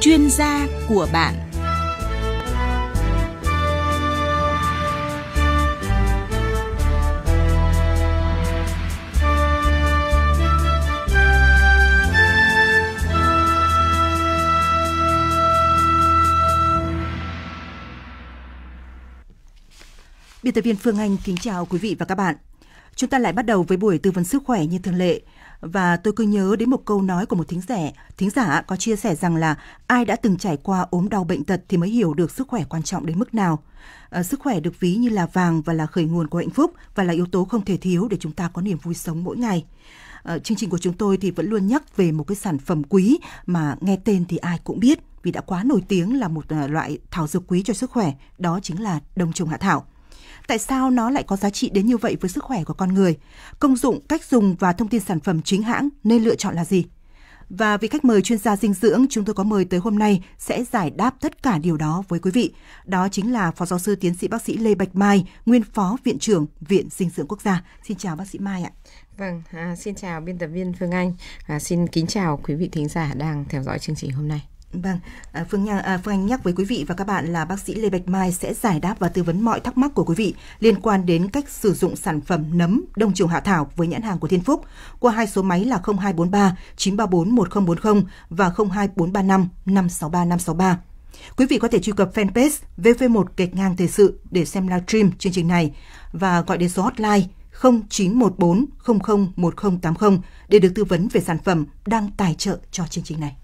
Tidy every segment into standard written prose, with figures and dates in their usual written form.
chuyên gia của bạn. Biên tập viên Phương Anh kính chào quý vị và các bạn. Chúng ta lại bắt đầu với buổi tư vấn sức khỏe như thường lệ. Và tôi cứ nhớ đến một câu nói của một thính giả có chia sẻ rằng là ai đã từng trải qua ốm đau bệnh tật thì mới hiểu được sức khỏe quan trọng đến mức nào. Sức khỏe được ví như là vàng và là khởi nguồn của hạnh phúc và là yếu tố không thể thiếu để chúng ta có niềm vui sống mỗi ngày. Chương trình của chúng tôi thì vẫn luôn nhắc về một cái sản phẩm quý mà nghe tên thì ai cũng biết vì đã quá nổi tiếng là một loại thảo dược quý cho sức khỏe, đó chính là đông trùng hạ thảo. Tại sao nó lại có giá trị đến như vậy với sức khỏe của con người? Công dụng, cách dùng và thông tin sản phẩm chính hãng nên lựa chọn là gì? Và vị khách mời chuyên gia dinh dưỡng chúng tôi có mời tới hôm nay sẽ giải đáp tất cả điều đó với quý vị. Đó chính là Phó Giáo sư Tiến sĩ Bác sĩ Lê Bạch Mai, nguyên Phó Viện trưởng Viện Dinh dưỡng Quốc gia. Xin chào bác sĩ Mai ạ. Vâng, xin chào biên tập viên Phương Anh. Xin kính chào quý vị thính giả đang theo dõi chương trình hôm nay. Vâng, Phương Anh nhắc với quý vị và các bạn là bác sĩ Lê Bạch Mai sẽ giải đáp và tư vấn mọi thắc mắc của quý vị liên quan đến cách sử dụng sản phẩm nấm đông trùng hạ thảo với nhãn hàng của Thiên Phúc qua hai số máy là 0243 934 1040 và 02435 563 563. Quý vị có thể truy cập fanpage VV1 Thời sự để xem livestream chương trình này và gọi đến số hotline 0914 00 1080 để được tư vấn về sản phẩm đang tài trợ cho chương trình này.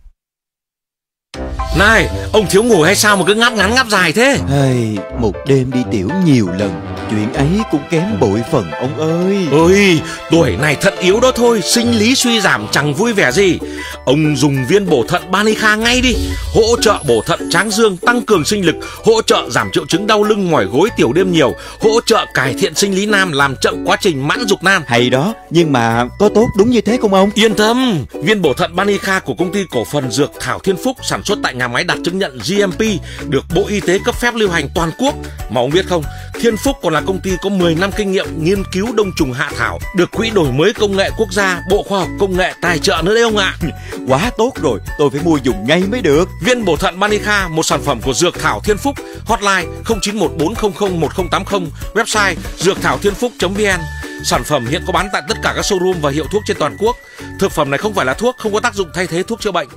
Này, ông thiếu ngủ hay sao mà cứ ngáp ngắn ngáp dài thế? Một đêm đi tiểu nhiều lần, chuyện ấy cũng kém bội phần ông ơi. Ôi, tuổi này thận yếu đó thôi, sinh lý suy giảm chẳng vui vẻ gì. Ông dùng viên bổ thận Banica ngay đi, hỗ trợ bổ thận tráng dương, tăng cường sinh lực, hỗ trợ giảm triệu chứng đau lưng mỏi gối tiểu đêm nhiều, hỗ trợ cải thiện sinh lý nam, làm chậm quá trình mãn dục nam. Hay đó, nhưng mà có tốt đúng như thế không ông? Yên tâm, viên bổ thận Banica của công ty cổ phần Dược Thảo Thiên Phúc sản xuất tại nhà máy đạt chứng nhận GMP, được Bộ Y tế cấp phép lưu hành toàn quốc. Mà ông biết không, Thiên Phúc còn là công ty có 10 năm kinh nghiệm nghiên cứu đông trùng hạ thảo, được Quỹ đổi mới công nghệ quốc gia, Bộ Khoa học Công nghệ tài trợ nữa đấy ông ạ. Quá tốt rồi, tôi phải mua dùng ngay mới được. Viên bổ thận Banica, một sản phẩm của Dược Thảo Thiên Phúc. Hotline 0914001080, website dượcthảo-thiên-phúc.vn. Sản phẩm hiện có bán tại tất cả các showroom và hiệu thuốc trên toàn quốc. Thực phẩm này không phải là thuốc, không có tác dụng thay thế thuốc chữa bệnh.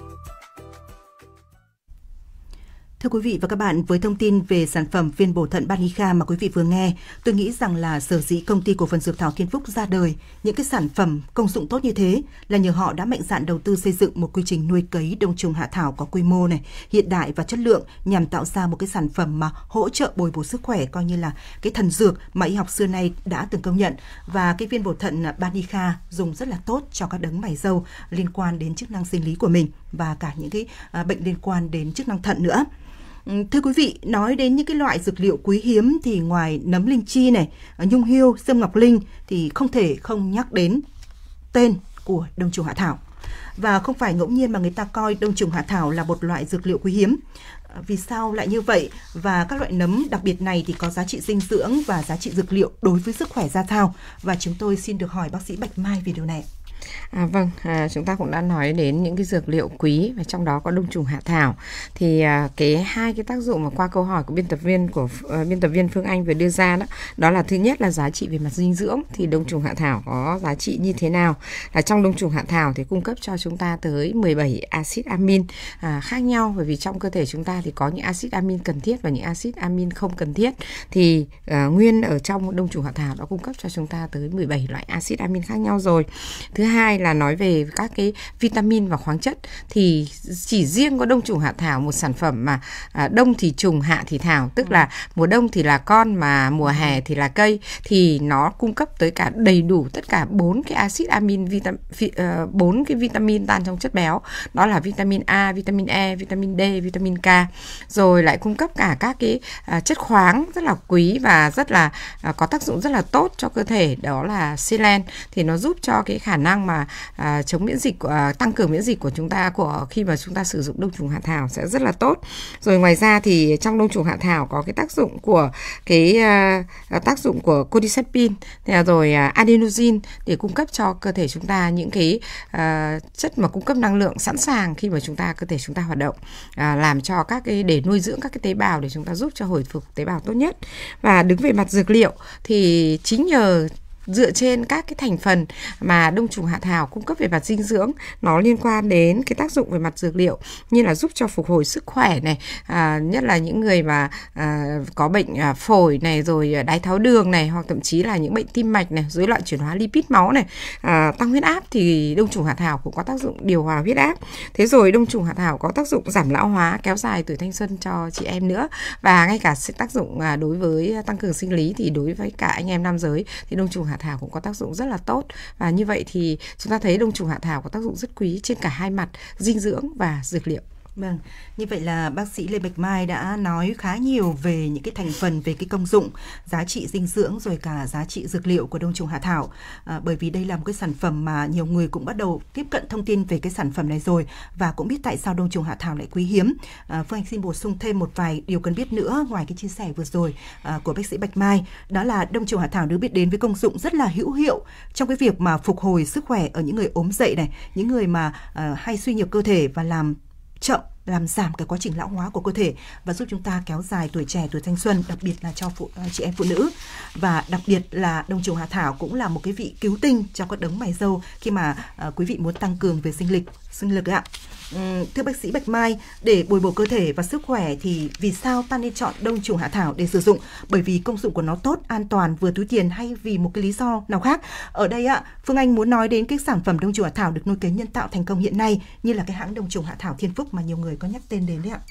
Thưa quý vị và các bạn, với thông tin về sản phẩm viên bổ thận Banica mà quý vị vừa nghe, tôi nghĩ rằng là sở dĩ công ty cổ phần Dược Thảo Thiên Phúc ra đời những cái sản phẩm công dụng tốt như thế là nhờ họ đã mạnh dạn đầu tư xây dựng một quy trình nuôi cấy đông trùng hạ thảo có quy mô này, hiện đại và chất lượng nhằm tạo ra một cái sản phẩm mà hỗ trợ bồi bổ sức khỏe, coi như là cái thần dược mà y học xưa nay đã từng công nhận. Và cái viên bổ thận Banica dùng rất là tốt cho các đấng mày râu liên quan đến chức năng sinh lý của mình và cả những cái bệnh liên quan đến chức năng thận nữa. Thưa quý vị, nói đến những cái loại dược liệu quý hiếm thì ngoài nấm linh chi này, nhung hiêu, sâm ngọc linh thì không thể không nhắc đến tên của đông trùng hạ thảo. Và không phải ngẫu nhiên mà người ta coi đông trùng hạ thảo là một loại dược liệu quý hiếm. Vì sao lại như vậy? Và các loại nấm đặc biệt này thì có giá trị dinh dưỡng và giá trị dược liệu đối với sức khỏe ra sao? Và chúng tôi xin được hỏi bác sĩ Bạch Mai về điều này. Vâng, chúng ta cũng đã nói đến những cái dược liệu quý và trong đó có đông trùng hạ thảo. Thì hai cái tác dụng mà qua câu hỏi của biên tập viên Phương Anh vừa đưa ra đó là thứ nhất là giá trị về mặt dinh dưỡng thì đông trùng hạ thảo có giá trị như thế nào? Là trong đông trùng hạ thảo thì cung cấp cho chúng ta tới 17 axit amin khác nhau, bởi vì trong cơ thể chúng ta thì có những axit amin cần thiết và những axit amin không cần thiết. Thì nguyên ở trong đông trùng hạ thảo đã cung cấp cho chúng ta tới 17 loại axit amin khác nhau rồi. Thứ hai là nói về các cái vitamin và khoáng chất thì chỉ riêng có đông trùng hạ thảo, một sản phẩm mà đông thì trùng hạ thì thảo, tức là mùa đông thì là con mà mùa hè thì là cây, thì nó cung cấp tới cả đầy đủ tất cả 4 cái axit amin, 4 cái vitamin tan trong chất béo, đó là vitamin A, vitamin E, vitamin D, vitamin K, rồi lại cung cấp cả các cái chất khoáng rất là quý và rất là có tác dụng rất là tốt cho cơ thể, đó là selen, thì nó giúp cho cái khả năng năng mà chống miễn dịch, tăng cường miễn dịch của chúng ta khi mà chúng ta sử dụng đông trùng hạ thảo sẽ rất là tốt. Rồi ngoài ra thì trong đông trùng hạ thảo có cái tác dụng của cordyceps, rồi adenosine để cung cấp cho cơ thể chúng ta những cái chất mà cung cấp năng lượng sẵn sàng khi mà cơ thể chúng ta hoạt động, làm cho để nuôi dưỡng các cái tế bào để chúng ta giúp cho hồi phục tế bào tốt nhất. Và đứng về mặt dược liệu thì chính nhờ dựa trên các cái thành phần mà đông trùng hạ thảo cung cấp về mặt dinh dưỡng, nó liên quan đến cái tác dụng về mặt dược liệu như là giúp cho phục hồi sức khỏe này, nhất là những người mà có bệnh phổi này, rồi đái tháo đường này, hoặc thậm chí là những bệnh tim mạch này, rối loạn chuyển hóa lipid máu này, tăng huyết áp thì đông trùng hạ thảo cũng có tác dụng điều hòa huyết áp. Thế rồi đông trùng hạ thảo có tác dụng giảm lão hóa, kéo dài tuổi thanh xuân cho chị em nữa, và ngay cả tác dụng đối với tăng cường sinh lý thì đối với cả anh em nam giới thì đông trùng hạ thảo cũng có tác dụng rất là tốt. Và như vậy thì chúng ta thấy đông trùng hạ thảo có tác dụng rất quý trên cả hai mặt dinh dưỡng và dược liệu. Vâng, như vậy là bác sĩ Lê Bạch Mai đã nói khá nhiều về những cái thành phần, về cái công dụng, giá trị dinh dưỡng rồi cả giá trị dược liệu của đông trùng hạ thảo. Bởi vì đây là một cái sản phẩm mà nhiều người cũng bắt đầu tiếp cận thông tin về cái sản phẩm này rồi và cũng biết tại sao đông trùng hạ thảo lại quý hiếm. Phương Anh xin bổ sung thêm một vài điều cần biết nữa ngoài cái chia sẻ vừa rồi của bác sĩ Bạch Mai, đó là đông trùng hạ thảo được biết đến với công dụng rất là hữu hiệu trong cái việc mà phục hồi sức khỏe ở những người ốm dậy này, những người mà hay suy nhược cơ thể và làm giảm cái quá trình lão hóa của cơ thể và giúp chúng ta kéo dài tuổi trẻ, tuổi thanh xuân, đặc biệt là cho chị em phụ nữ. Và đặc biệt là đông trùng hạ thảo cũng là một cái vị cứu tinh cho các đấng mày râu khi mà quý vị muốn tăng cường về sinh lực ạ. Thưa bác sĩ Bạch Mai, để bồi bổ cơ thể và sức khỏe thì vì sao ta nên chọn đông trùng hạ thảo để sử dụng? Bởi vì công dụng của nó tốt, an toàn, vừa túi tiền hay vì một cái lý do nào khác? Ở đây Phương Anh muốn nói đến cái sản phẩm đông trùng hạ thảo được nuôi cấy nhân tạo thành công hiện nay, như là cái hãng đông trùng hạ thảo Thiên Phúc mà nhiều người có nhắc tên đến đấy ạ.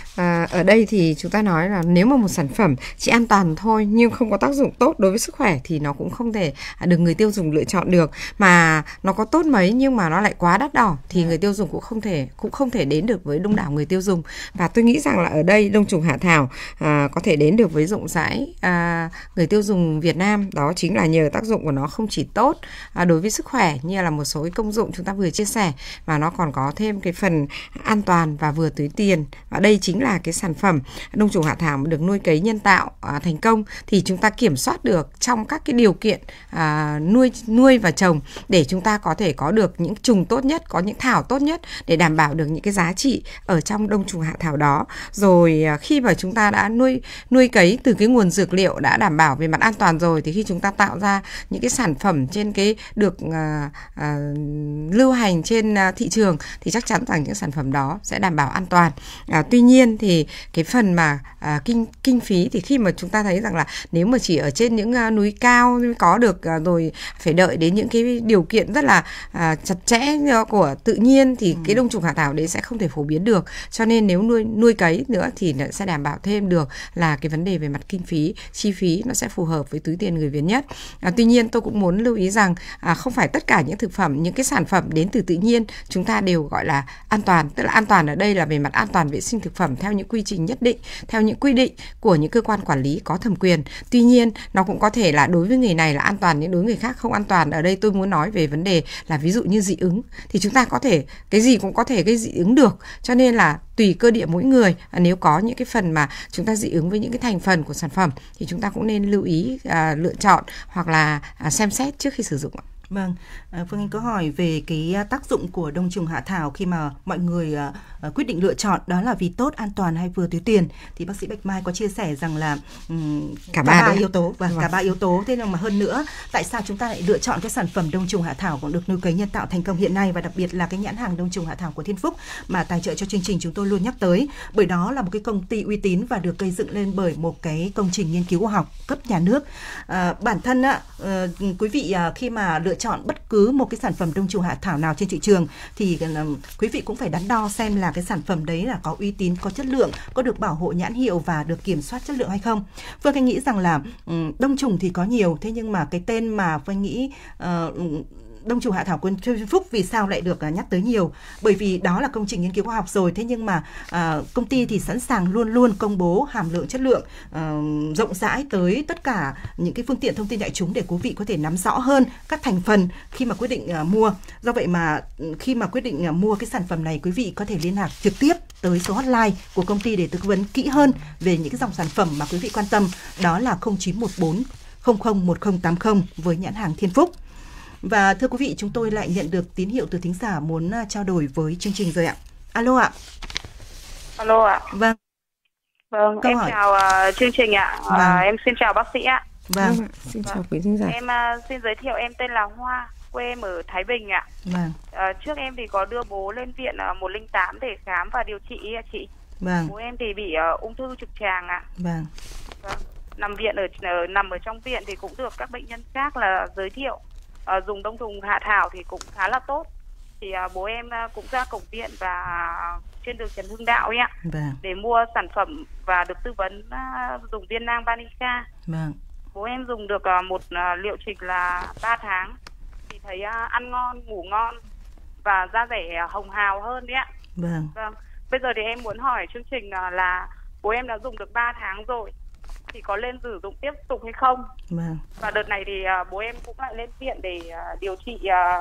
Ở đây thì chúng ta nói là nếu mà một sản phẩm chỉ an toàn thôi nhưng không có tác dụng tốt đối với sức khỏe thì nó cũng không thể được người tiêu dùng lựa chọn được, mà nó có tốt mấy nhưng mà nó lại quá đắt đỏ thì người tiêu dùng cũng không thể đến được với đông đảo người tiêu dùng. Và tôi nghĩ rằng là ở đây đông trùng hạ thảo có thể đến được với rộng rãi người tiêu dùng Việt Nam, đó chính là nhờ tác dụng của nó không chỉ tốt đối với sức khỏe như là một số cái công dụng chúng ta vừa chia sẻ, mà nó còn có thêm cái phần an toàn và vừa túi tiền. Và đây chính là cái sản phẩm đông trùng hạ thảo được nuôi cấy nhân tạo thành công thì chúng ta kiểm soát được trong các cái điều kiện nuôi và trồng để chúng ta có thể có được những trùng tốt nhất, có những thảo tốt nhất để đảm bảo được những cái giá trị ở trong đông trùng hạ thảo đó. Rồi khi mà chúng ta đã nuôi cấy từ cái nguồn dược liệu đã đảm bảo về mặt an toàn rồi thì khi chúng ta tạo ra những cái sản phẩm trên cái được lưu hành trên thị trường thì chắc chắn rằng những sản phẩm đó sẽ đảm bảo an toàn. Tuy nhiên thì cái phần mà kinh phí thì khi mà chúng ta thấy rằng là nếu mà chỉ ở trên những núi cao mới có được rồi phải đợi đến những cái điều kiện rất là chặt chẽ của tự nhiên thì cái đông trùng hạ thảo đấy sẽ không thể phổ biến được. Cho nên nếu nuôi cấy nữa thì nó sẽ đảm bảo thêm được là cái vấn đề về mặt kinh phí, chi phí nó sẽ phù hợp với túi tiền người Việt nhất. Tuy nhiên tôi cũng muốn lưu ý rằng không phải tất cả những thực phẩm, những cái sản phẩm đến từ tự nhiên chúng ta đều gọi là an toàn. Tức là an toàn ở đây là về mặt an toàn vệ sinh thực phẩm theo những quy trình nhất định, theo những quy định của những cơ quan quản lý có thẩm quyền. Tuy nhiên nó cũng có thể là đối với người này là an toàn nhưng đối với người khác không an toàn. Ở đây tôi muốn nói về vấn đề là ví dụ như dị ứng thì chúng ta có thể cái gì cũng có thể gây dị ứng được, cho nên là tùy cơ địa mỗi người, nếu có những cái phần mà chúng ta dị ứng với những cái thành phần của sản phẩm thì chúng ta cũng nên lưu ý lựa chọn hoặc là xem xét trước khi sử dụng. Vâng, Phương Anh có hỏi về cái tác dụng của đông trùng hạ thảo khi mà mọi người quyết định lựa chọn đó là vì tốt, an toàn hay vừa túi tiền, thì bác sĩ Bạch Mai có chia sẻ rằng là cả ba yếu tố và cả ba yếu tố. Thế nhưng mà hơn nữa, tại sao chúng ta lại lựa chọn cái sản phẩm đông trùng hạ thảo cũng được nuôi cấy nhân tạo thành công hiện nay, và đặc biệt là cái nhãn hàng đông trùng hạ thảo của Thiên Phúc mà tài trợ cho chương trình chúng tôi luôn nhắc tới, bởi đó là một cái công ty uy tín và được gây dựng lên bởi một cái công trình nghiên cứu khoa học cấp nhà nước. Bản thân quý vị khi mà lựa chọn bất cứ một cái sản phẩm đông trùng hạ thảo nào trên thị trường thì quý vị cũng phải đắn đo xem là cái sản phẩm đấy là có uy tín, có chất lượng, có được bảo hộ nhãn hiệu và được kiểm soát chất lượng hay không. Phương Anh nghĩ rằng là đông trùng thì có nhiều, thế nhưng mà cái tên mà Phương Anh nghĩ đông trùng hạ thảo của Thiên Phúc vì sao lại được nhắc tới nhiều? Bởi vì đó là công trình nghiên cứu khoa học rồi, thế nhưng mà công ty thì sẵn sàng luôn luôn công bố hàm lượng chất lượng rộng rãi tới tất cả những cái phương tiện thông tin đại chúng để quý vị có thể nắm rõ hơn các thành phần khi mà quyết định mua. Do vậy mà khi mà quyết định mua cái sản phẩm này, quý vị có thể liên lạc trực tiếp tới số hotline của công ty để tư vấn kỹ hơn về những cái dòng sản phẩm mà quý vị quan tâm, đó là 0914 001080 với nhãn hàng Thiên Phúc. Và thưa quý vị, chúng tôi lại nhận được tín hiệu từ thính giả muốn trao đổi với chương trình rồi ạ. Alo ạ. Alo ạ. Vâng. Vâng, câu em hỏi. chào chương trình ạ. Em xin chào bác sĩ ạ. Vâng. Xin chào quý thính giả. Em xin giới thiệu, em tên là Hoa, quê em ở Thái Bình ạ. Vâng. Trước em thì có đưa bố lên viện 108 để khám và điều trị ạ chị. Vâng. Bố em thì bị ung thư trực tràng ạ. Vâng. Vâng. Nằm ở trong viện thì cũng được các bệnh nhân khác là giới thiệu dùng đông trùng hạ thảo thì cũng khá là tốt. Thì bố em cũng ra cổng viện và trên đường Trần Hưng Đạo ấy ạ. Vâng. Để mua sản phẩm và được tư vấn dùng viên nang Banica. Vâng. Bố em dùng được một liệu trình là 3 tháng thì thấy ăn ngon, ngủ ngon và da rẻ hồng hào hơn đấy ạ. Vâng. Vâng. Bây giờ thì em muốn hỏi chương trình là bố em đã dùng được 3 tháng rồi thì có lên sử dụng tiếp tục hay không? Vâng. Và đợt này thì bố em cũng lại lên viện để điều trị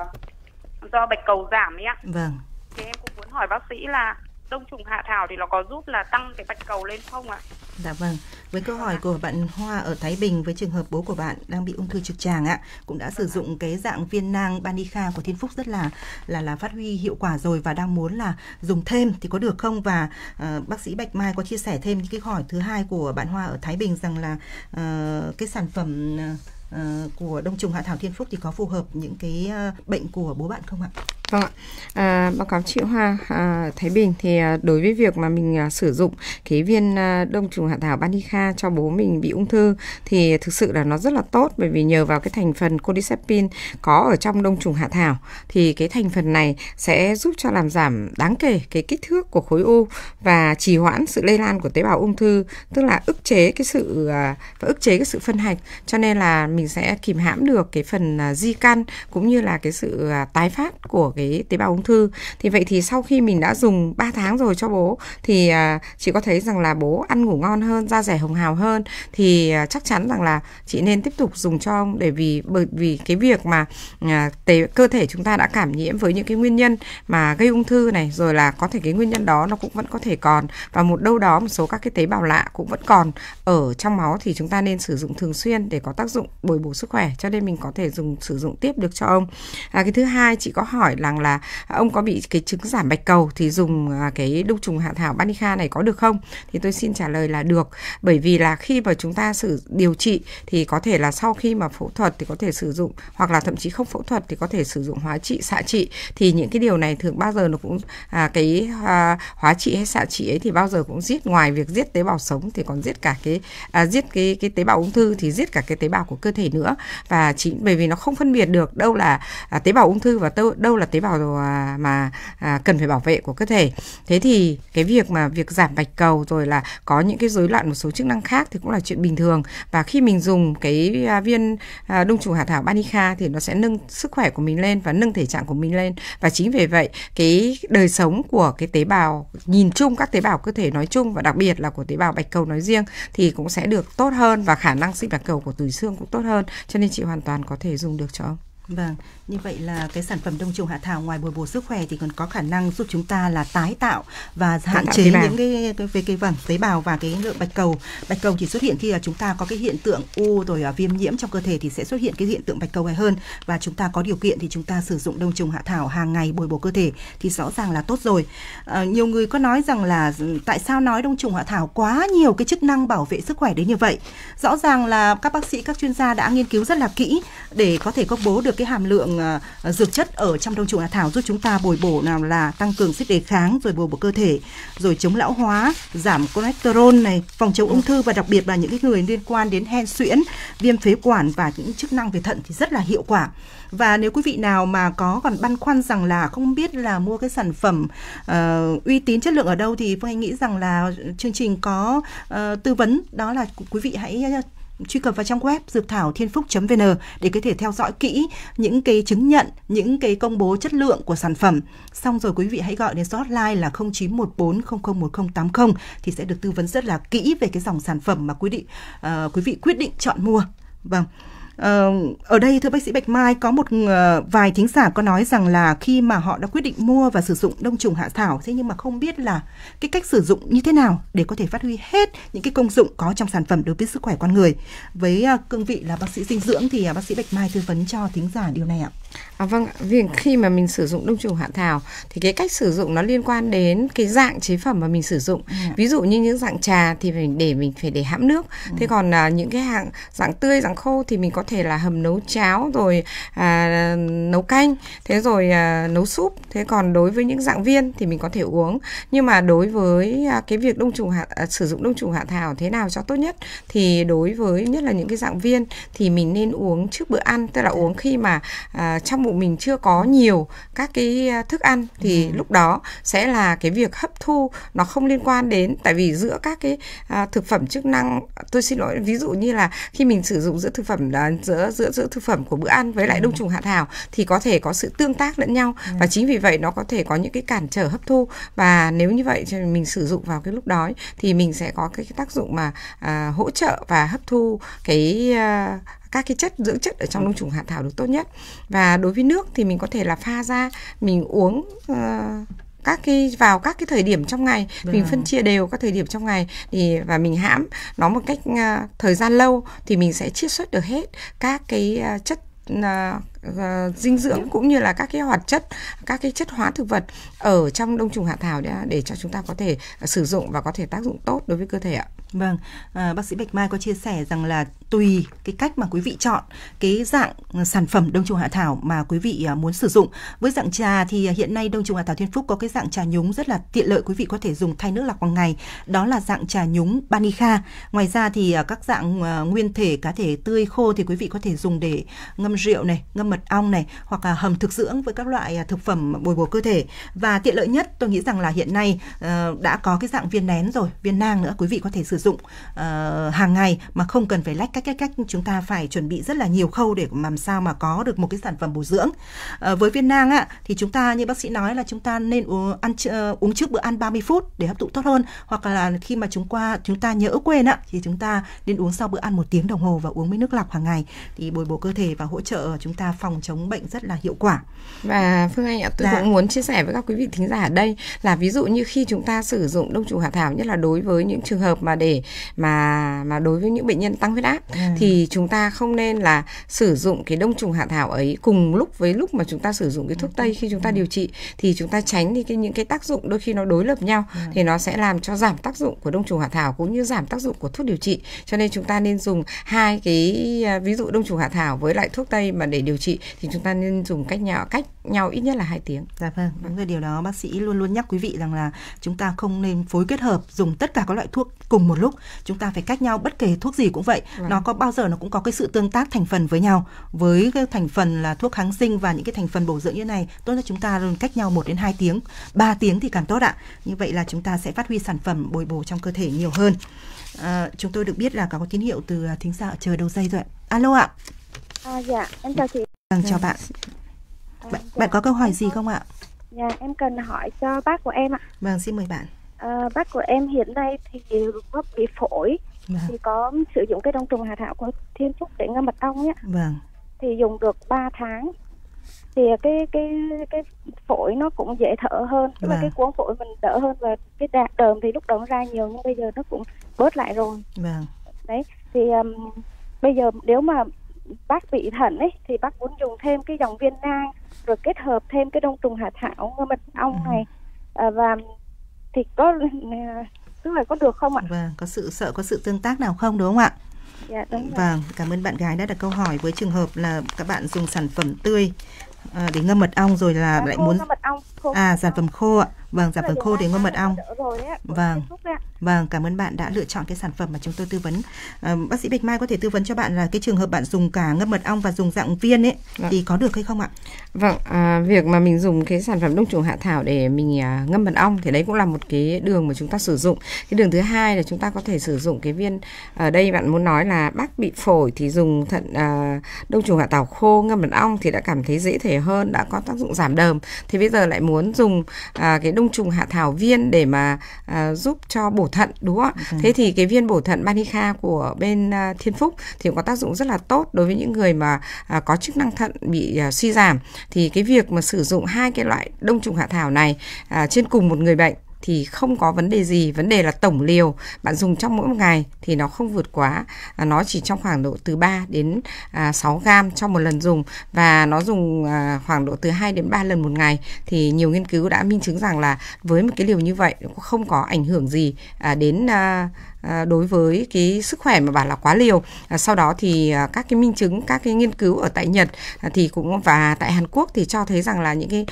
do bạch cầu giảm ấy ạ. Vâng. Thì em cũng muốn hỏi bác sĩ là đông trùng hạ thảo thì nó có giúp là tăng cái bạch cầu lên không ạ? Dạ vâng. Với câu hỏi của bạn Hoa ở Thái Bình với trường hợp bố của bạn đang bị ung thư trực tràng ạ, cũng đã sử dụng cái dạng viên nang Banica của Thiên Phúc rất là phát huy hiệu quả rồi và đang muốn là dùng thêm thì có được không? Và bác sĩ Bạch Mai có chia sẻ thêm cái hỏi thứ hai của bạn Hoa ở Thái Bình rằng là cái sản phẩm của đông trùng hạ thảo Thiên Phúc thì có phù hợp những cái bệnh của bố bạn không ạ? Vâng ạ, báo cáo chị Hoa Thái Bình thì đối với việc mà mình sử dụng cái viên đông trùng hạ thảo Banica cho bố mình bị ung thư thì thực sự là nó rất là tốt, bởi vì nhờ vào cái thành phần cordycepin có ở trong đông trùng hạ thảo thì cái thành phần này sẽ giúp cho làm giảm đáng kể cái kích thước của khối u và trì hoãn sự lây lan của tế bào ung thư, tức là ức chế cái sự phân hạch, cho nên là mình sẽ kìm hãm được cái phần di căn cũng như là cái sự tái phát của cái tế bào ung thư. Thì vậy thì sau khi mình đã dùng 3 tháng rồi cho bố thì chị có thấy rằng là bố ăn ngủ ngon hơn, da rẻ hồng hào hơn, thì chắc chắn rằng là chị nên tiếp tục dùng cho ông, bởi vì cái việc mà cơ thể chúng ta đã cảm nhiễm với những cái nguyên nhân mà gây ung thư này, rồi là có thể cái nguyên nhân đó nó cũng vẫn có thể còn, và đâu đó một số các cái tế bào lạ cũng vẫn còn ở trong máu, thì chúng ta nên sử dụng thường xuyên để có tác dụng bồi bổ sức khỏe, cho nên mình có thể sử dụng tiếp được cho ông. Cái thứ hai, chị có hỏi là ông có bị cái chứng giảm bạch cầu thì dùng cái đông trùng hạ thảo Banica này có được không? Thì tôi xin trả lời là được, bởi vì là khi mà chúng ta điều trị thì có thể là sau khi mà phẫu thuật thì có thể sử dụng, hoặc là thậm chí không phẫu thuật thì có thể sử dụng hóa trị, xạ trị, thì những cái điều này thường bao giờ nó cũng hóa trị hay xạ trị ấy thì bao giờ cũng ngoài việc giết tế bào sống thì còn giết cả giết cái tế bào ung thư, thì giết cả cái tế bào của cơ thể nữa, và bởi vì nó không phân biệt được đâu là tế bào ung thư và đâu là tế bào mà cần phải bảo vệ của cơ thể. Thế thì cái việc giảm bạch cầu rồi là có những cái rối loạn một số chức năng khác thì cũng là chuyện bình thường, và khi mình dùng cái viên đông trùng hạ thảo Banica thì nó sẽ nâng sức khỏe của mình lên và nâng thể trạng của mình lên, và chính vì vậy cái đời sống của cái tế bào, nhìn chung các tế bào cơ thể nói chung và đặc biệt là của tế bào bạch cầu nói riêng thì cũng sẽ được tốt hơn, và khả năng sinh bạch cầu của tủy xương cũng tốt hơn, cho nên chị hoàn toàn có thể dùng được cho ông. Vâng, như vậy là cái sản phẩm đông trùng hạ thảo ngoài bồi bổ sức khỏe thì còn có khả năng giúp chúng ta là tái tạo và hạn chế những cái tế bào và cái lượng bạch cầu. Bạch cầu chỉ xuất hiện khi là chúng ta có cái hiện tượng u rồi viêm nhiễm trong cơ thể thì sẽ xuất hiện cái hiện tượng bạch cầu này hơn, và chúng ta có điều kiện thì chúng ta sử dụng đông trùng hạ thảo hàng ngày bồi bổ cơ thể thì rõ ràng là tốt rồi. Nhiều người có nói rằng là tại sao nói đông trùng hạ thảo quá nhiều cái chức năng bảo vệ sức khỏe đến như vậy. Rõ ràng là các bác sĩ, các chuyên gia đã nghiên cứu rất là kỹ để có thể công bố được cái hàm lượng dược chất ở trong đông trùng hạ thảo giúp chúng ta bồi bổ, nào là tăng cường sức đề kháng, rồi bồi bổ cơ thể, rồi chống lão hóa, giảm cholesterol này, phòng chống ung thư, và đặc biệt là những cái người liên quan đến hen suyễn, viêm phế quản và những chức năng về thận thì rất là hiệu quả. Và nếu quý vị nào mà còn băn khoăn rằng là không biết là mua cái sản phẩm uy tín chất lượng ở đâu thì Phương Anh nghĩ rằng là chương trình có tư vấn, đó là quý vị hãy truy cập vào trang web dược thảo thiên phúc.vn để có thể theo dõi kỹ những cái chứng nhận, những cái công bố chất lượng của sản phẩm. Xong rồi quý vị hãy gọi đến số hotline là 0914 001080 thì sẽ được tư vấn rất là kỹ về cái dòng sản phẩm mà quý vị quyết định chọn mua. Vâng. Ở đây thưa bác sĩ Bạch Mai, có một vài thính giả có nói rằng là khi mà họ đã quyết định mua và sử dụng đông trùng hạ thảo, thế nhưng mà không biết là cái cách sử dụng như thế nào để có thể phát huy hết những cái công dụng có trong sản phẩm đối với sức khỏe con người. Với cương vị là bác sĩ dinh dưỡng thì bác sĩ Bạch Mai tư vấn cho thính giả điều này ạ. Vâng, vì khi mà mình sử dụng đông trùng hạ thảo thì cái cách sử dụng nó liên quan đến cái dạng chế phẩm mà mình sử dụng. Ví dụ như những dạng trà thì mình phải để hãm nước. Thế còn những cái dạng tươi, dạng khô thì mình có thể là hầm nấu cháo rồi nấu canh, thế rồi nấu súp. Thế còn đối với những dạng viên thì mình có thể uống. Nhưng mà đối với cái việc sử dụng đông trùng hạ thảo thế nào cho tốt nhất thì đối với nhất là những cái dạng viên thì mình nên uống trước bữa ăn, tức là uống khi mà trong bụng mình chưa có nhiều các cái thức ăn thì lúc đó sẽ là cái việc hấp thu nó không liên quan đến, tại vì giữa các cái thực phẩm chức năng, tôi xin lỗi, ví dụ như là khi mình sử dụng giữa thực phẩm giữa thực phẩm của bữa ăn với lại đông trùng hạ thảo thì có thể có sự tương tác lẫn nhau và chính vì vậy nó có thể có những cái cản trở hấp thu, và nếu như vậy thì mình sử dụng vào cái lúc đó thì mình sẽ có cái tác dụng mà hỗ trợ và hấp thu các cái dưỡng chất ở trong đông trùng hạ thảo được tốt nhất. Và đối với nước thì mình có thể là pha ra, mình uống vào các cái thời điểm trong ngày, mình phân chia đều các thời điểm trong ngày và mình hãm nó một cách thời gian lâu thì mình sẽ chiết xuất được hết các cái chất dinh dưỡng cũng như là các cái hoạt chất, các cái chất hóa thực vật ở trong đông trùng hạ thảo để cho chúng ta có thể sử dụng và có thể tác dụng tốt đối với cơ thể ạ. Vâng, bác sĩ Bạch Mai có chia sẻ rằng là tùy cái cách mà quý vị chọn cái dạng sản phẩm đông trùng hạ thảo mà quý vị muốn sử dụng. Với dạng trà thì hiện nay đông trùng hạ thảo Thiên Phúc có cái dạng trà nhúng rất là tiện lợi, quý vị có thể dùng thay nước lọc hàng ngày. Đó là dạng trà nhúng Banica. Ngoài ra thì các dạng nguyên thể cá thể tươi khô thì quý vị có thể dùng để ngâm rượu này, ngâm mật ong này, hoặc là hầm thực dưỡng với các loại thực phẩm bồi bổ cơ thể. Và tiện lợi nhất tôi nghĩ rằng là hiện nay đã có cái dạng viên nén rồi, viên nang nữa, quý vị có thể sử dụng hàng ngày mà không cần phải lách cách chúng ta phải chuẩn bị rất là nhiều khâu để làm sao mà có được một cái sản phẩm bổ dưỡng. Với viên nang thì chúng ta như bác sĩ nói là chúng ta nên uống trước bữa ăn 30 phút để hấp thụ tốt hơn, hoặc là khi mà chúng ta nhỡ quên thì chúng ta nên uống sau bữa ăn 1 tiếng đồng hồ và uống với nước lọc hàng ngày thì bồi bổ cơ thể và hỗ trợ chúng ta phòng chống bệnh rất là hiệu quả. Và Phương Anh ạ, tôi cũng muốn chia sẻ với các quý vị thính giả ở đây là ví dụ như khi chúng ta sử dụng đông trùng hạ thảo, nhất là đối với những trường hợp mà đối với những bệnh nhân tăng huyết áp thì chúng ta không nên là sử dụng cái đông trùng hạ thảo ấy cùng lúc với lúc mà chúng ta sử dụng cái thuốc tây khi chúng ta điều trị, thì chúng ta tránh đi những cái tác dụng đôi khi nó đối lập nhau thì nó sẽ làm cho giảm tác dụng của đông trùng hạ thảo cũng như giảm tác dụng của thuốc điều trị. Cho nên chúng ta nên dùng hai cái ví dụ đông trùng hạ thảo với lại thuốc tây mà để điều trị thì chúng ta nên dùng cách nhau ít nhất là 2 tiếng. Dạ vâng, đúng rồi, điều đó bác sĩ luôn luôn nhắc quý vị rằng là chúng ta không nên phối kết hợp dùng tất cả các loại thuốc cùng một lúc. Chúng ta phải cách nhau, bất kể thuốc gì cũng vậy. Nó có bao giờ nó cũng có cái sự tương tác thành phần với nhau. Với cái thành phần là thuốc kháng sinh và những cái thành phần bổ dưỡng như này, tốt nhất chúng ta nên cách nhau 1 đến 2 tiếng, 3 tiếng thì càng tốt ạ. Như vậy là chúng ta sẽ phát huy sản phẩm bồi bổ trong cơ thể nhiều hơn. Chúng tôi được biết là có tín hiệu từ thính giả chờ đầu dây rồi. Alo ạ. Dạ, em chào chị. Vâng, chào bạn. Bạn có câu hỏi gì không ạ? Dạ, em cần hỏi cho bác của em ạ. Vâng, xin mời bạn. Bác của em hiện nay thì bị phổi, thì có sử dụng cái đông trùng hạ thảo của Thiên Phúc để ngâm mật ong nhé. Vâng. Thì dùng được 3 tháng thì cái phổi nó cũng dễ thở hơn, tức là cái cuống phổi mình đỡ hơn, và cái đờm thì lúc đầu nó ra nhiều nhưng bây giờ nó cũng bớt lại rồi. Vâng. Đấy, thì bây giờ nếu mà bác bị thận ấy thì bác muốn dùng thêm cái dòng viên nang rồi kết hợp thêm cái đông trùng hạ thảo ngâm mật ong này, và thì tức là có được không ạ? Vâng, có sự tương tác nào không, đúng không ạ? Dạ, đúng rồi. Vâng, cảm ơn bạn gái đã đặt câu hỏi. Với trường hợp là các bạn dùng sản phẩm tươi để ngâm mật ong rồi là lại muốn ngâm mật ong khô. Sản phẩm khô ạ. Vâng, dạ vâng, khô để ngâm mật ong. Vâng. Vâng, cảm ơn bạn đã lựa chọn cái sản phẩm mà chúng tôi tư vấn. Bác sĩ Bạch Mai có thể tư vấn cho bạn là cái trường hợp bạn dùng cả ngâm mật ong và dùng dạng viên ấy thì có được hay không ạ? Vâng, việc mà mình dùng cái sản phẩm đông trùng hạ thảo để mình ngâm mật ong thì đấy cũng là một cái đường mà chúng ta sử dụng. Cái đường thứ hai là chúng ta có thể sử dụng cái viên, ở đây bạn muốn nói là bác bị phổi thì dùng đông trùng hạ thảo khô ngâm mật ong thì đã cảm thấy dễ thở hơn, đã có tác dụng giảm đờm. Thì bây giờ lại muốn dùng cái đông trùng hạ thảo viên để mà giúp cho bổ thận, đúng không ạ? Thế thì cái viên bổ thận Banica của bên Thiên Phúc thì có tác dụng rất là tốt đối với những người mà có chức năng thận bị suy giảm. Thì cái việc mà sử dụng hai cái loại đông trùng hạ thảo này trên cùng một người bệnh thì không có vấn đề gì. Vấn đề là tổng liều bạn dùng trong mỗi một ngày thì nó không vượt quá, nó chỉ trong khoảng độ từ 3 đến 6 gram trong một lần dùng, và nó dùng khoảng độ từ 2 đến 3 lần một ngày. Thì nhiều nghiên cứu đã minh chứng rằng là với một cái liều như vậy không có ảnh hưởng gì đến đối với cái sức khỏe mà bảo là quá liều. Sau đó thì các cái minh chứng, các cái nghiên cứu ở tại Nhật thì cũng và tại Hàn Quốc thì cho thấy rằng là những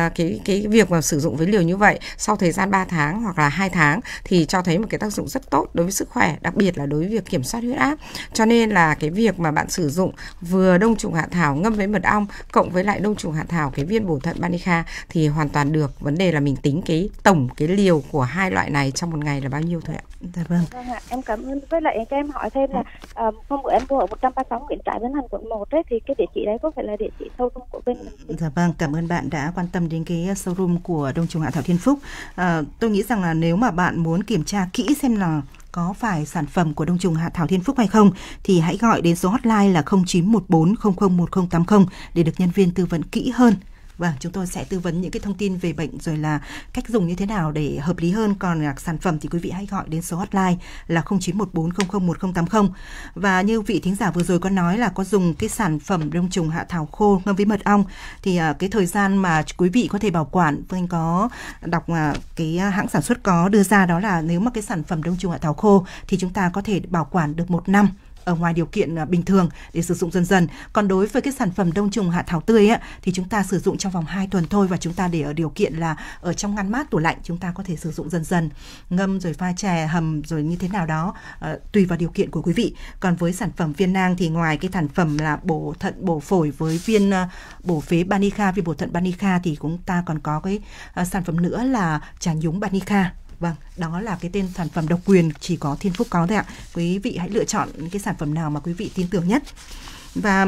cái việc mà sử dụng với liều như vậy sau thời gian 3 tháng hoặc là 2 tháng thì cho thấy một cái tác dụng rất tốt đối với sức khỏe, đặc biệt là đối với việc kiểm soát huyết áp. Cho nên là cái việc mà bạn sử dụng vừa đông trùng hạ thảo ngâm với mật ong cộng với lại đông trùng hạ thảo cái viên bổ thận Banica thì hoàn toàn được. Vấn đề là mình tính cái tổng cái liều của hai loại này trong một ngày là bao nhiêu thôi ạ. Dạ vâng. Vâng ạ, em cảm ơn. Với lại cho em hỏi thêm là hôm bữa em mua ở 136 Nguyễn Trãi, Bến Thành, quận 1 ấy, thì cái địa chỉ đấy có phải là địa chỉ showroom của bên mình? Dạ vâng, cảm ơn bạn đã quan tâm đến cái showroom của đông trùng hạ thảo Thiên Phúc. Tôi nghĩ rằng là nếu mà bạn muốn kiểm tra kỹ xem là có phải sản phẩm của đông trùng hạ thảo Thiên Phúc hay không thì hãy gọi đến số hotline là 0914 001080 để được nhân viên tư vấn kỹ hơn. Vâng, chúng tôi sẽ tư vấn những cái thông tin về bệnh rồi là cách dùng như thế nào để hợp lý hơn. Còn sản phẩm thì quý vị hãy gọi đến số hotline là 0914 001080. Và như vị thính giả vừa rồi có nói là có dùng cái sản phẩm đông trùng hạ thảo khô ngâm với mật ong thì cái thời gian mà quý vị có thể bảo quản, Phương Anh có đọc cái hãng sản xuất có đưa ra đó là nếu mà cái sản phẩm đông trùng hạ thảo khô thì chúng ta có thể bảo quản được 1 năm ở ngoài điều kiện bình thường để sử dụng dần dần. Còn đối với cái sản phẩm đông trùng hạ thảo tươi á, thì chúng ta sử dụng trong vòng 2 tuần thôi, và chúng ta để ở điều kiện là ở trong ngăn mát tủ lạnh, chúng ta có thể sử dụng dần dần, ngâm rồi pha chè hầm rồi như thế nào đó tùy vào điều kiện của quý vị. Còn với sản phẩm viên nang thì ngoài cái sản phẩm là bổ thận bổ phổi với viên bổ phế Banica, viên bổ thận Banica, thì chúng ta còn có cái sản phẩm nữa là trà nhúng Banica. Vâng, đó là cái tên sản phẩm độc quyền chỉ có Thiên Phúc có thôi ạ. Quý vị hãy lựa chọn cái sản phẩm nào mà quý vị tin tưởng nhất. Và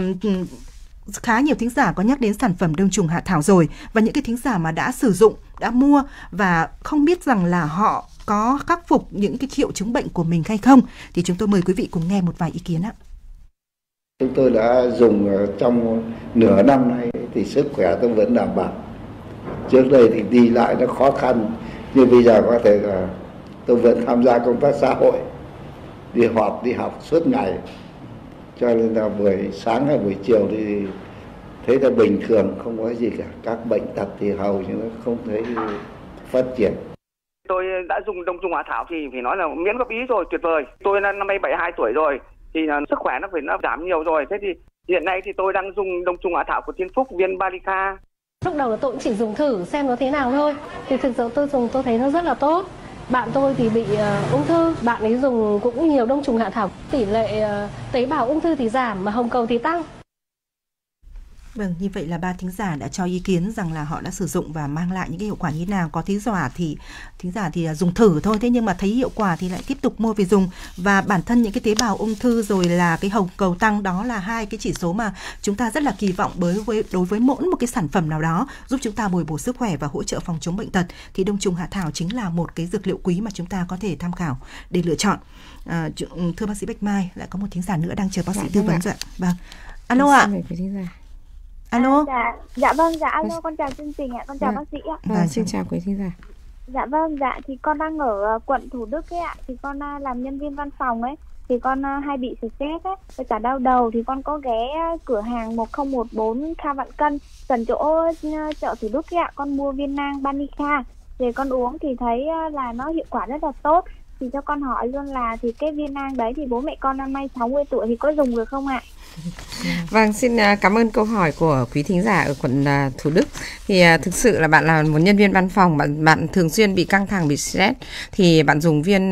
khá nhiều thính giả có nhắc đến sản phẩm đông trùng hạ thảo rồi, và những cái thính giả mà đã sử dụng, đã mua và không biết rằng là họ có khắc phục những cái triệu chứng bệnh của mình hay không thì chúng tôi mời quý vị cùng nghe một vài ý kiến ạ. Chúng tôi đã dùng trong nửa năm nay thì sức khỏe tôi vẫn đảm bảo. Trước đây thì đi lại nó khó khăn, nhưng bây giờ có thể là tôi vẫn tham gia công tác xã hội, đi họp, đi học suốt ngày. Cho nên là buổi sáng hay buổi chiều thì thấy là bình thường, không có gì cả. Các bệnh tật thì hầu như nó không thấy phát triển. Tôi đã dùng đông trùng hạ thảo thì phải nói là miễn góp ý rồi, tuyệt vời. Tôi là năm nay 72 tuổi rồi, thì sức khỏe nó giảm nhiều rồi. Thế thì hiện nay thì tôi đang dùng đông trùng hạ thảo của Thiên Phúc, viên Banica. Lúc đầu là tôi cũng chỉ dùng thử xem nó thế nào thôi. Thì thực sự tôi dùng tôi thấy nó rất là tốt. Bạn tôi thì bị ung thư, bạn ấy dùng cũng nhiều đông trùng hạ thảo. Tỷ lệ tế bào ung thư thì giảm mà hồng cầu thì tăng. Vâng, như vậy là 3 thính giả đã cho ý kiến rằng là họ đã sử dụng và mang lại những cái hiệu quả như thế nào. Có thính giả thì dùng thử thôi, thế nhưng mà thấy hiệu quả thì lại tiếp tục mua về dùng. Và bản thân những cái tế bào ung thư rồi là cái hồng cầu tăng, đó là hai cái chỉ số mà chúng ta rất là kỳ vọng đối với mỗi một cái sản phẩm nào đó giúp chúng ta bồi bổ sức khỏe và hỗ trợ phòng chống bệnh tật. Thì đông trùng hạ thảo chính là một cái dược liệu quý mà chúng ta có thể tham khảo để lựa chọn. Thưa bác sĩ Bạch Mai, lại có một thính giả nữa đang chờ bác sĩ tư vấn rồi ạ. Vâng. Alo ạ. Alo. Dạ vâng, alo, con chào chương trình ạ, con chào bác sĩ ạ. Xin chào quý thính giả. Dạ vâng, thì con đang ở quận Thủ Đức ấy ạ, thì con làm nhân viên văn phòng ấy, thì con hay bị stress ấy, với cả đau đầu, thì con có ghé cửa hàng 1014 Kha Vạn Cân, gần chỗ chợ Thủ Đức ấy ạ, con mua viên nang Banica, để con uống thì thấy là nó hiệu quả rất là tốt. Thì cho con hỏi luôn là thì cái viên nang đấy thì bố mẹ con năm nay 60 tuổi thì có dùng được không ạ? Vâng, xin cảm ơn câu hỏi của quý thính giả ở quận Thủ Đức. Thì thực sự là bạn là một nhân viên văn phòng, bạn thường xuyên bị căng thẳng, bị stress, thì bạn dùng viên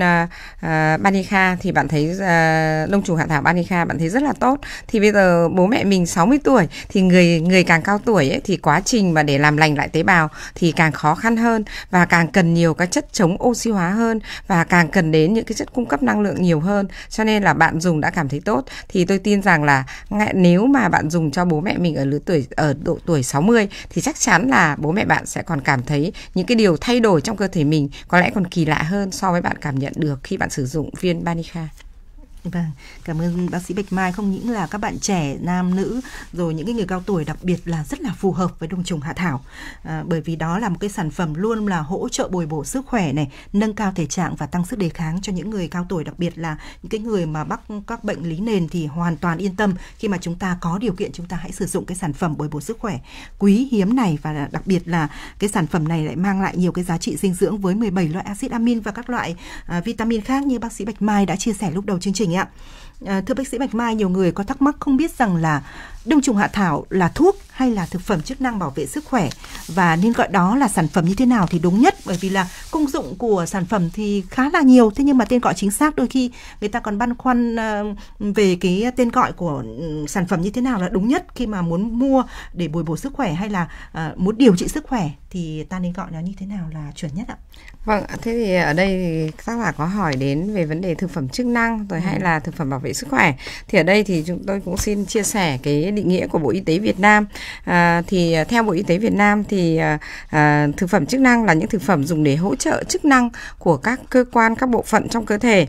Banica thì bạn thấy đông trùng hạ thảo Banica bạn thấy rất là tốt. Thì bây giờ bố mẹ mình 60 tuổi thì người càng cao tuổi ấy, thì quá trình mà để làm lành lại tế bào thì càng khó khăn hơn, và càng cần nhiều các chất chống oxy hóa hơn, và càng cần đến những cái chất cung cấp năng lượng nhiều hơn. Cho nên là bạn dùng đã cảm thấy tốt, thì tôi tin rằng là nếu mà bạn dùng cho bố mẹ mình ở độ tuổi 60 thì chắc chắn là bố mẹ bạn sẽ còn cảm thấy những cái điều thay đổi trong cơ thể mình có lẽ còn kỳ lạ hơn so với bạn cảm nhận được khi bạn sử dụng viên Banica. Vâng, cảm ơn bác sĩ Bạch Mai. Không những là các bạn trẻ, nam, nữ, rồi những cái người cao tuổi đặc biệt là rất là phù hợp với đông trùng hạ thảo, bởi vì đó là một cái sản phẩm luôn là hỗ trợ bồi bổ sức khỏe này, nâng cao thể trạng và tăng sức đề kháng cho những người cao tuổi, đặc biệt là những cái người mà mắc các bệnh lý nền thì hoàn toàn yên tâm khi mà chúng ta có điều kiện chúng ta hãy sử dụng cái sản phẩm bồi bổ sức khỏe quý hiếm này, và đặc biệt là cái sản phẩm này lại mang lại nhiều cái giá trị dinh dưỡng với 17 loại axit amin và các loại vitamin khác như bác sĩ Bạch Mai đã chia sẻ lúc đầu chương trình ạ. Thưa bác sĩ Bạch Mai, nhiều người có thắc mắc không biết rằng là đông trùng hạ thảo là thuốc hay là thực phẩm chức năng bảo vệ sức khỏe, và nên gọi đó là sản phẩm như thế nào thì đúng nhất, bởi vì là công dụng của sản phẩm thì khá là nhiều, thế nhưng mà tên gọi chính xác đôi khi người ta còn băn khoăn về cái tên gọi của sản phẩm như thế nào là đúng nhất khi mà muốn mua để bồi bổ sức khỏe hay là muốn điều trị sức khỏe thì ta nên gọi nó như thế nào là chuẩn nhất ạ? Vâng, thế thì ở đây thì các bạn có hỏi đến về vấn đề thực phẩm chức năng rồi hay là thực phẩm bảo vệ sức khỏe. Thì ở đây thì chúng tôi cũng xin chia sẻ cái định nghĩa của Bộ Y tế Việt Nam. Thì theo Bộ Y tế Việt Nam thì thực phẩm chức năng là những thực phẩm dùng để hỗ trợ chức năng của các cơ quan, các bộ phận trong cơ thể.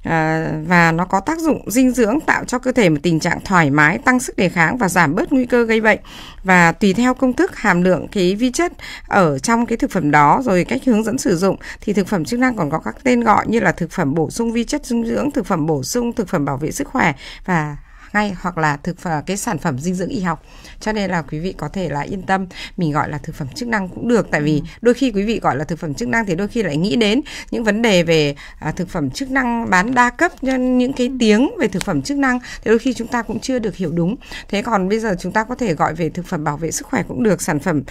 Và nó có tác dụng dinh dưỡng, tạo cho cơ thể một tình trạng thoải mái, tăng sức đề kháng và giảm bớt nguy cơ gây bệnh. Và tùy theo công thức, hàm lượng cái vi chất ở trong cái thực phẩm đó, rồi cách hướng dẫn sử dụng, thì thực phẩm chức năng còn có các tên gọi như là thực phẩm bổ sung vi chất dinh dưỡng, thực phẩm bổ sung, thực phẩm bảo vệ sức khỏe, và hoặc là cái sản phẩm dinh dưỡng y học. Cho nên là quý vị có thể là yên tâm, mình gọi là thực phẩm chức năng cũng được. Tại vì đôi khi quý vị gọi là thực phẩm chức năng thì đôi khi lại nghĩ đến những vấn đề về thực phẩm chức năng bán đa cấp, nên những cái tiếng về thực phẩm chức năng thì đôi khi chúng ta cũng chưa được hiểu đúng. Thế còn bây giờ chúng ta có thể gọi về thực phẩm bảo vệ sức khỏe cũng được, sản phẩm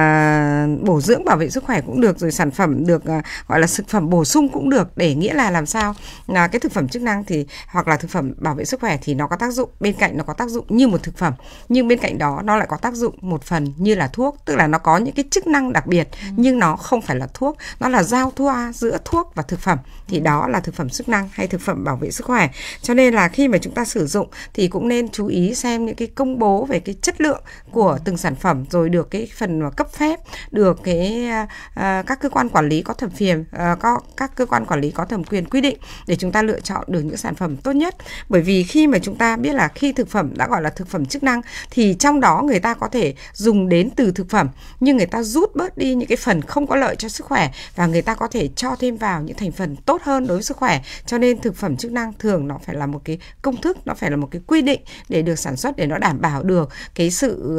bổ dưỡng bảo vệ sức khỏe cũng được, rồi sản phẩm được gọi là thực phẩm bổ sung cũng được, để nghĩa là làm sao là cái thực phẩm chức năng thì hoặc là thực phẩm bảo vệ sức khỏe thì nó có tác dụng, bên cạnh nó có tác dụng như một thực phẩm, nhưng bên cạnh đó nó lại có tác dụng một phần như là thuốc, tức là nó có những cái chức năng đặc biệt nhưng nó không phải là thuốc, nó là giao thoa giữa thuốc và thực phẩm, thì đó là thực phẩm chức năng hay thực phẩm bảo vệ sức khỏe. Cho nên là khi mà chúng ta sử dụng thì cũng nên chú ý xem những cái công bố về cái chất lượng của từng sản phẩm, rồi được cái phần cấp phép, được cái các cơ quan quản lý có thẩm quyền các cơ quan quản lý có thẩm quyền quy định để chúng ta lựa chọn được những sản phẩm tốt nhất. Bởi vì khi mà chúng ta biết là khi thực phẩm đã gọi là thực phẩm chức năng thì trong đó người ta có thể dùng đến từ thực phẩm nhưng người ta rút bớt đi những cái phần không có lợi cho sức khỏe và người ta có thể cho thêm vào những thành phần tốt hơn đối với sức khỏe. Cho nên thực phẩm chức năng thường nó phải là một cái công thức, nó phải là một cái quy định để được sản xuất, để nó đảm bảo được cái sự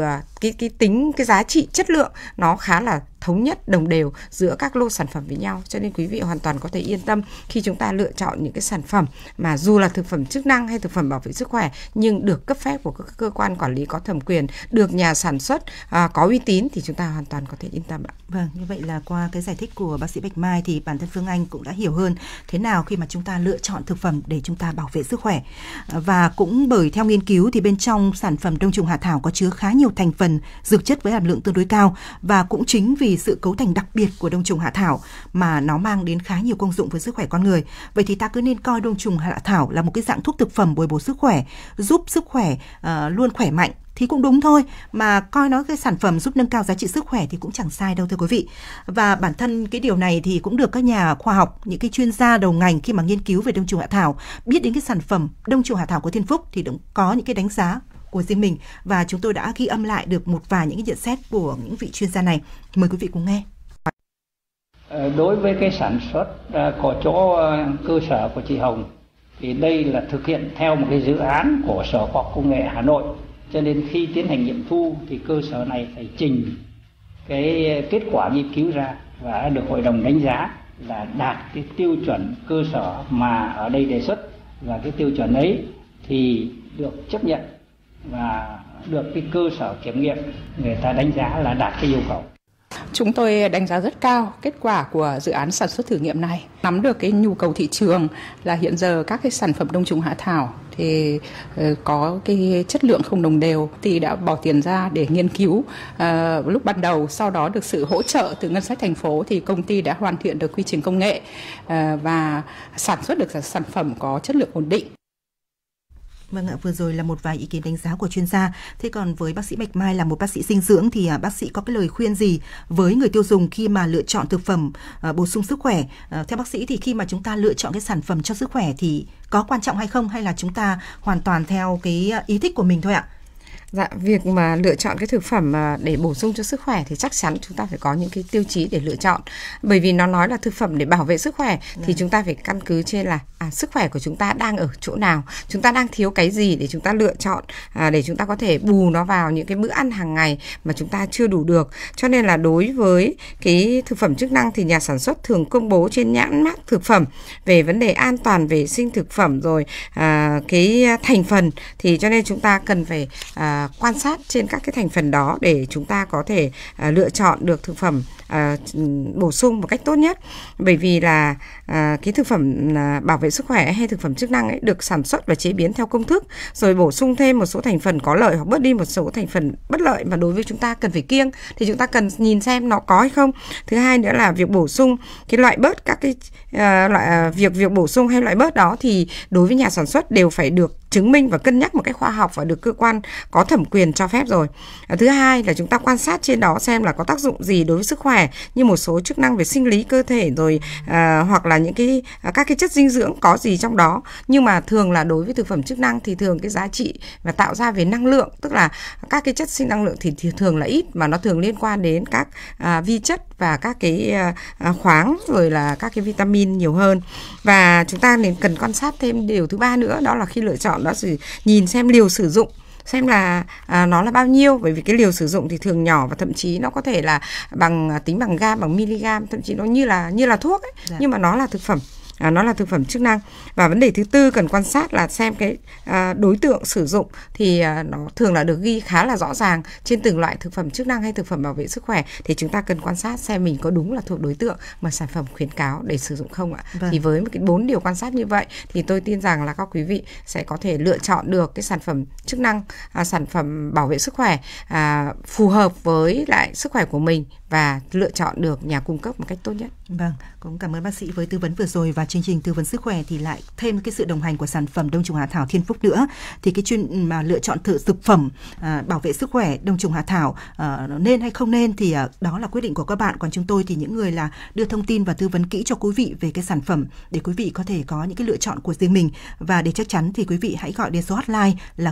cái giá trị chất lượng nó khá là thống nhất, đồng đều giữa các lô sản phẩm với nhau. Cho nên quý vị hoàn toàn có thể yên tâm khi chúng ta lựa chọn những cái sản phẩm mà dù là thực phẩm chức năng hay thực phẩm bảo vệ sức khỏe nhưng được cấp phép của các cơ quan quản lý có thẩm quyền, được nhà sản xuất có uy tín thì chúng ta hoàn toàn có thể yên tâm ạ. Vâng, như vậy là qua cái giải thích của bác sĩ Bạch Mai thì bản thân Phương Anh cũng đã hiểu hơn thế nào khi mà chúng ta lựa chọn thực phẩm để chúng ta bảo vệ sức khỏe. Và cũng bởi theo nghiên cứu thì bên trong sản phẩm đông trùng hạ thảo có chứa khá nhiều thành phần dược chất với hàm lượng tương đối cao, và cũng chính vì sự cấu thành đặc biệt của đông trùng hạ thảo mà nó mang đến khá nhiều công dụng với sức khỏe con người. Vậy thì ta cứ nên coi đông trùng hạ thảo là một cái dạng thuốc thực phẩm bồi bổ sức khỏe, giúp sức khỏe luôn khỏe mạnh thì cũng đúng thôi, mà coi nó cái sản phẩm giúp nâng cao giá trị sức khỏe thì cũng chẳng sai đâu thưa quý vị. Và bản thân cái điều này thì cũng được các nhà khoa học, những cái chuyên gia đầu ngành khi mà nghiên cứu về đông trùng hạ thảo, biết đến cái sản phẩm đông trùng hạ thảo của Thiên Phúc thì cũng có những cái đánh giá của riêng mình, và chúng tôi đã ghi âm lại được một vài những cái nhận xét của những vị chuyên gia này. Mời quý vị cùng nghe. Đối với cái sản xuất của chỗ cơ sở của chị Hồng thì đây là thực hiện theo một cái dự án của Sở Khoa học Công nghệ Hà Nội, cho nên khi tiến hành nghiệm thu thì cơ sở này phải trình cái kết quả nghiên cứu ra và được hội đồng đánh giá là đạt cái tiêu chuẩn cơ sở mà ở đây đề xuất, và cái tiêu chuẩn ấy thì được chấp nhận và được cái cơ sở kiểm nghiệm người ta đánh giá là đạt cái yêu cầu. Chúng tôi đánh giá rất cao kết quả của dự án sản xuất thử nghiệm này. Nắm được cái nhu cầu thị trường là hiện giờ các cái sản phẩm đông trùng hạ thảo thì có cái chất lượng không đồng đều, thì đã bỏ tiền ra để nghiên cứu lúc ban đầu. Sau đó được sự hỗ trợ từ ngân sách thành phố thì công ty đã hoàn thiện được quy trình công nghệ và sản xuất được sản phẩm có chất lượng ổn định. Vâng ạ, vừa rồi là một vài ý kiến đánh giá của chuyên gia. Thế còn với bác sĩ Bạch Mai là một bác sĩ dinh dưỡng thì bác sĩ có cái lời khuyên gì với người tiêu dùng khi mà lựa chọn thực phẩm bổ sung sức khỏe? Theo bác sĩ thì khi mà chúng ta lựa chọn cái sản phẩm cho sức khỏe thì có quan trọng hay không, hay là chúng ta hoàn toàn theo cái ý thích của mình thôi ạ? Dạ, việc mà lựa chọn cái thực phẩm để bổ sung cho sức khỏe thì chắc chắn chúng ta phải có những cái tiêu chí để lựa chọn. Bởi vì nó nói là thực phẩm để bảo vệ sức khỏe thì chúng ta phải căn cứ trên là sức khỏe của chúng ta đang ở chỗ nào, chúng ta đang thiếu cái gì để chúng ta lựa chọn để chúng ta có thể bù nó vào những cái bữa ăn hàng ngày mà chúng ta chưa đủ được. Cho nên là đối với cái thực phẩm chức năng thì nhà sản xuất thường công bố trên nhãn mác thực phẩm về vấn đề an toàn vệ sinh thực phẩm, rồi cái thành phần, thì cho nên chúng ta cần phải quan sát trên các cái thành phần đó để chúng ta có thể lựa chọn được thực phẩm bổ sung một cách tốt nhất. Bởi vì là cái thực phẩm bảo vệ sức khỏe hay thực phẩm chức năng ấy được sản xuất và chế biến theo công thức, rồi bổ sung thêm một số thành phần có lợi hoặc bớt đi một số thành phần bất lợi mà đối với chúng ta cần phải kiêng, thì chúng ta cần nhìn xem nó có hay không. Thứ hai nữa là việc bổ sung cái loại bớt các cái việc bổ sung hay loại bớt đó thì đối với nhà sản xuất đều phải được chứng minh và cân nhắc một cách khoa học và được cơ quan có thẩm quyền cho phép rồi. Thứ hai là chúng ta quan sát trên đó xem là có tác dụng gì đối với sức khỏe, như một số chức năng về sinh lý cơ thể, rồi hoặc là những các cái chất dinh dưỡng có gì trong đó. Nhưng mà thường là đối với thực phẩm chức năng thì thường cái giá trị và tạo ra về năng lượng, tức là các cái chất sinh năng lượng thì thường là ít, mà nó thường liên quan đến các vi chất và các cái khoáng, rồi là các cái vitamin nhiều hơn. Và chúng ta nên cần quan sát thêm điều thứ ba nữa, đó là khi lựa chọn đó thì nhìn xem liều sử dụng, xem là nó là bao nhiêu. Bởi vì cái liều sử dụng thì thường nhỏ và thậm chí nó có thể là tính bằng gam, bằng miligam, thậm chí nó như là thuốc ấy. Dạ. Nhưng mà nó là thực phẩm. Nó là thực phẩm chức năng. Và vấn đề thứ tư cần quan sát là xem cái đối tượng sử dụng thì nó thường là được ghi khá là rõ ràng trên từng loại thực phẩm chức năng hay thực phẩm bảo vệ sức khỏe, thì chúng ta cần quan sát xem mình có đúng là thuộc đối tượng mà sản phẩm khuyến cáo để sử dụng không ạ. Vâng. Thì với một cái 4 điều quan sát như vậy thì tôi tin rằng là các quý vị sẽ có thể lựa chọn được cái sản phẩm chức năng, sản phẩm bảo vệ sức khỏe phù hợp với lại sức khỏe của mình và lựa chọn được nhà cung cấp một cách tốt nhất. Vâng, cũng cảm ơn bác sĩ với tư vấn vừa rồi. Và chương trình tư vấn sức khỏe thì lại thêm cái sự đồng hành của sản phẩm đông trùng hạ thảo Thiên Phúc nữa. Thì cái chuyên mà lựa chọn thực phẩm bảo vệ sức khỏe đông trùng hạ thảo nên hay không nên thì đó là quyết định của các bạn. Còn chúng tôi thì những người là đưa thông tin và tư vấn kỹ cho quý vị về cái sản phẩm để quý vị có thể có những cái lựa chọn của riêng mình. Và để chắc chắn thì quý vị hãy gọi đến số hotline là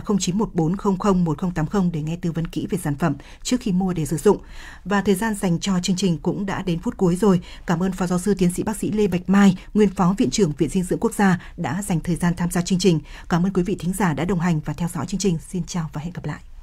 0914001080 để nghe tư vấn kỹ về sản phẩm trước khi mua để sử dụng. Và thời gian dành cho chương trình cũng đã đến phút cuối rồi. Cảm ơn Phó Giáo sư Tiến sĩ Bác sĩ Lê Bạch Mai, nguyên Phó Viện trưởng Viện Dinh dưỡng Quốc gia đã dành thời gian tham gia chương trình. Cảm ơn quý vị thính giả đã đồng hành và theo dõi chương trình. Xin chào và hẹn gặp lại.